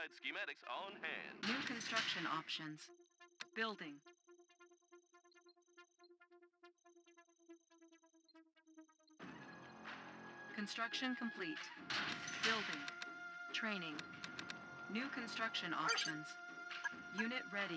Certified schematics on hand. New construction options. Building. Construction complete. Building. Training. New construction options. Unit ready.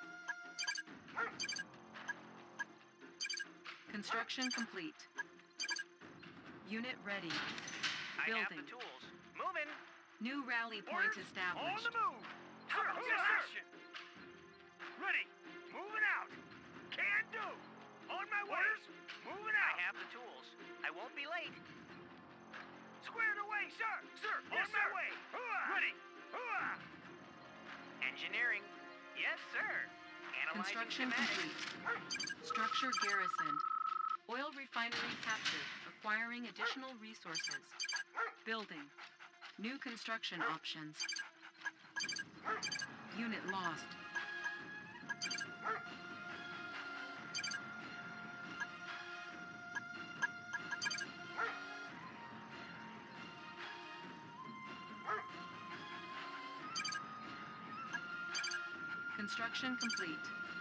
Construction complete. Unit ready. Building. I have the tools. Moving. New rally point established. On the move. How about this action? Ready. Moving out. Can do. On my way. Moving out. I have the tools. I won't be late. Squared away, sir. Sir, yes, on my way. Ready. Engineering. Yes, sir. Analyzing Construction complete. Structure garrisoned. Oil refinery captured. Acquiring additional resources. Building. New construction options. Unit lost. Construction complete.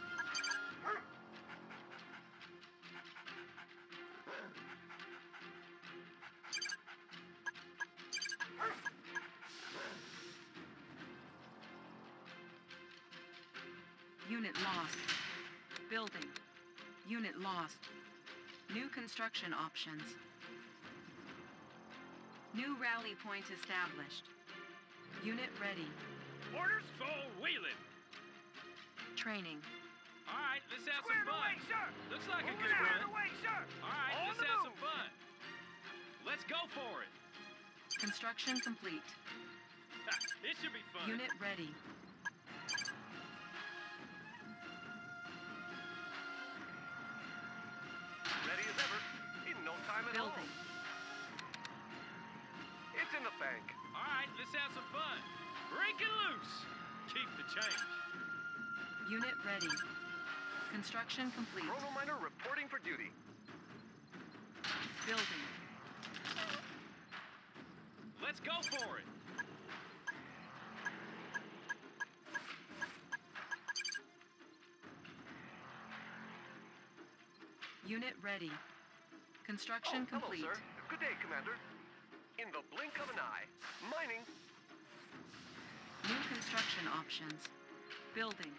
Unit lost. Building. Unit lost. New construction options. New rally point established. Unit ready. Orders for wheeling. Training. All right, let's have Squared some fun. away, sir. Looks like Moving a good out. run. Away, sir. All right, On let's the have some move. fun. Let's go for it. Construction complete. Ha, it should be fun. Unit ready. Ready as ever. In no time at Building. all. It's in the bank. All right, let's have some fun. Break it loose. Keep the change. Unit ready. Construction complete. Chrono miner reporting for duty. Building. Let's go for it. Unit ready. Construction complete. Hello, sir. Good day, Commander. In the blink of an eye. Mining. New construction options. Building.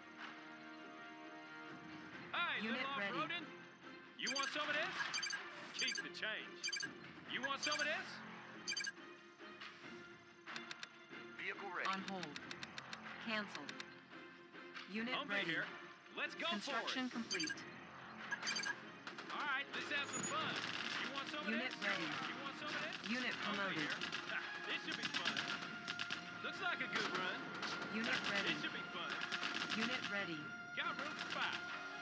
Hey, Unit little ready. off-roading? You want some of this? Keep the change. You want some of this? Vehicle ready. On hold. Cancelled. Unit I'll be ready. here. Let's go Construction for it. complete. All right, let's have some fun. You want some Unit of this? ready. You want some of this? Unit I'll be promoted. here. Ha, this should be fun. Looks like a good run. Unit ready. This should be fun. Unit ready. Got room for 5.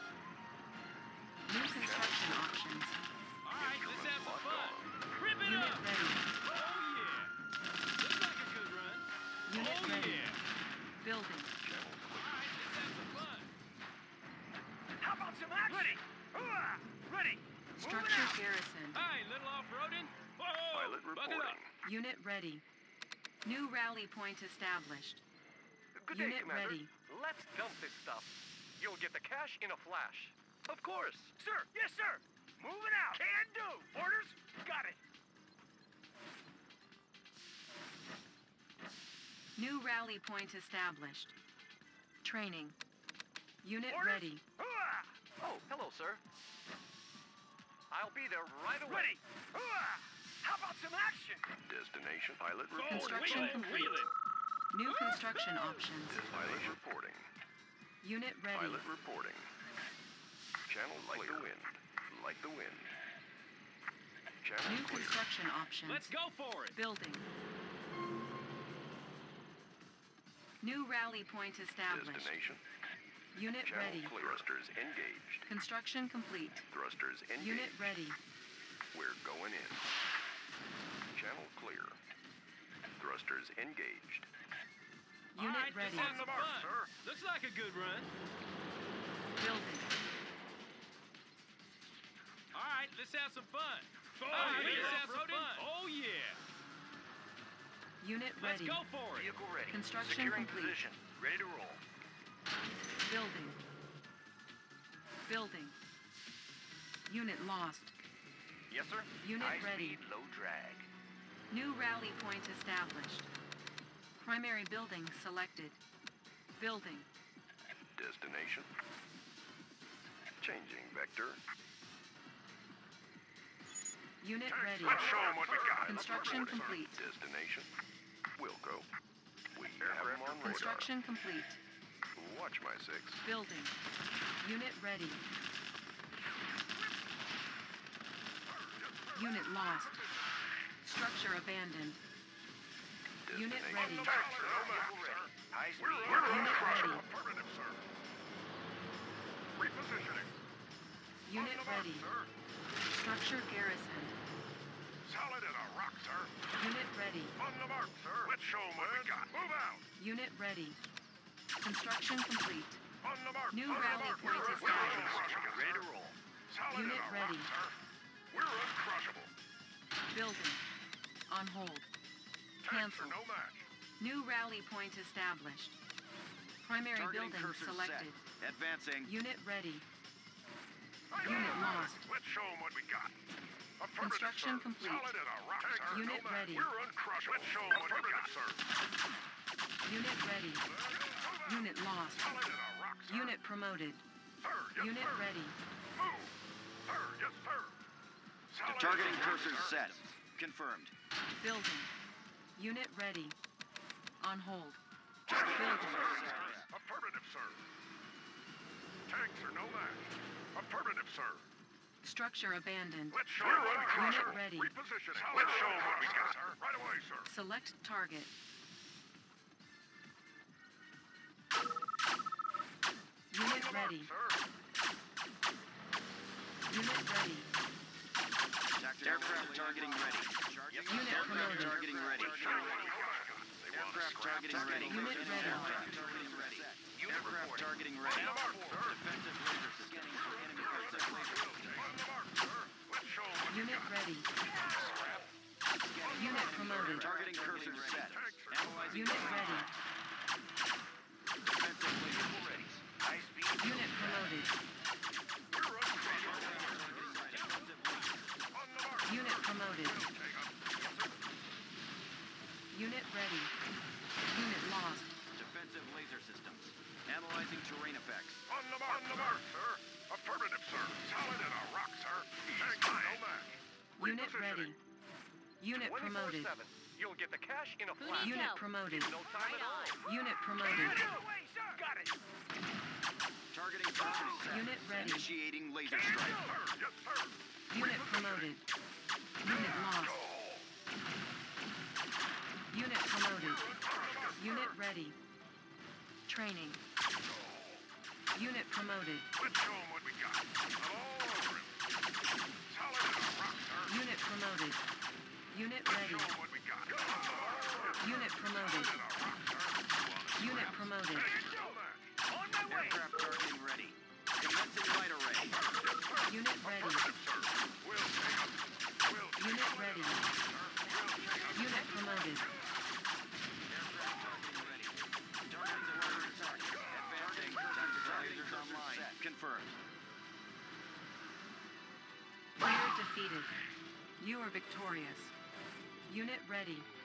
New construction options. All right, let's have some fun. Rip it Unit up. ready. Oh, yeah. Looks like a good run. Unit oh, ready. yeah. Building. All right, let's have some fun. How about some action? Ready. Ready. Structure garrisoned. Hey, little off-roading. Whoa, Pilot buckle up. reporting. Unit ready. New rally point established. Good day, Unit Commander. ready. Let's dump this stuff. You'll get the cash in a flash. Of course. Sir, yes, sir. Moving out. Can do. Orders? Got it. New rally point established. Training. Unit Orders? ready. Oh, hello, sir. I'll be there right away. Ready. How about some action? Destination pilot Forward, Construction wheeling, complete. wheeling. New construction options. Pilot reporting. Unit ready. Pilot reporting. Channel like the wind. Like the wind. Channel New clear. construction options. Let's go for it. Building. New rally point established. Destination. Unit Channel ready. clear. Thrusters engaged. Construction complete. Thrusters engaged. Unit ready. We're going in. Channel clear. Thrusters engaged. All Unit right, ready. let's have some mark, fun. sir. Looks like a good run. Building. All right, let's have some fun. Forward, All right, wheeling. let's have some fun. Oh, yeah. Unit Let's ready. go for it. Vehicle ready. Construction Securing complete. position. Ready to roll. Building. Building. Unit lost. Yes, sir. Unit High ready. speed, low drag. New rally point established. Primary building selected. Building. Destination. Changing vector. Unit ready. Let's show 'em what we got. Construction complete. Destination. Wilco. We have them on radar. Construction complete. Watch my 6. Building. Unit ready. Unit lost. Structure abandoned. Unit ready. Vehicle ready. High speed. Unit ready. Affirmative, sir. Repositioning. Unit ready. Structure garrisoned. Solid as a rock, sir. Unit ready. On the mark, sir. Let's show 'em what we got. Move out. Unit ready. Construction complete. On the mark. New On the rally mark. point We're established. uncrushable. Ready to roll. Solid Unit as a ready. rock, sir. We're uncrushable. Building. On hold. Tanks are Cancel. no match. New rally point established. Primary Targeting building cursor selected. set. Advancing. Unit ready. Unit lost. Let's show 'em what we got. Affirmative, Construction sir. complete. Solid as a rock, sir. Unit no match. ready. We're uncrushable. Let's show 'em what we got, sir. Unit ready. Unit lost. Solid as a rock, sir. Unit promoted. Sir, yes, Unit sir. ready. Move. Sir, yes, sir. Solid Targeting as a rock, cursor sir. set. Confirmed. Building. Unit ready. On hold. Building. Building. Affirmative, sir. Tanks are no match. Affirmative, sir. Structure abandoned. Let's show 'em what we got. Unit ready. Reposition. Let's show 'em what we got, sir. Right away, sir. Select target. Unit ready. Sir. Unit ready. Aircraft targeting ready. Unit Aircraft promoted. targeting ready. Aircraft Aircraft targeting ready. Unit ready. Aircraft targeting ready. Aircraft targeting ready. Defensive laser system. Enemy defensive laser system. Unit ready. Unit promoted. Targeting cursor set. Analyzing Unit ready. defensive laser ready. High speed. Unit promoted. Unit promoted. Unit ready. Unit lost. Defensive laser systems. Analyzing terrain effects. On the mark, sir. Affirmative, sir. Solid as a rock, sir. Tanks are no match. Unit ready. Unit promoted. 24/7. You'll get the cash in a flash. Unit promoted. No time at all. Unit promoted. Got it. Targeting cursor set. Unit ready. Initiating laser strike. Sir, yes, sir. Unit promoted. Unit lost. Unit promoted. Unit ready. Training. Unit promoted. Let's show 'em what we got. I'm all over him. Solid as a rock, sir. Unit promoted. Unit Let's ready. show 'em what we got. Unit promoted. Unit promoted. No match. On my way. Aircraft targeting ready. Commencing light array. Unit ready. Affirmative, sir. We'll take 'em. We'll take 'em. Unit ready. We'll take 'em. Unit promoted. Aircraft targeting ready. Targeting the laser target. Advancing. Lasers online. Confirmed. Player defeated. You are victorious. Unit ready.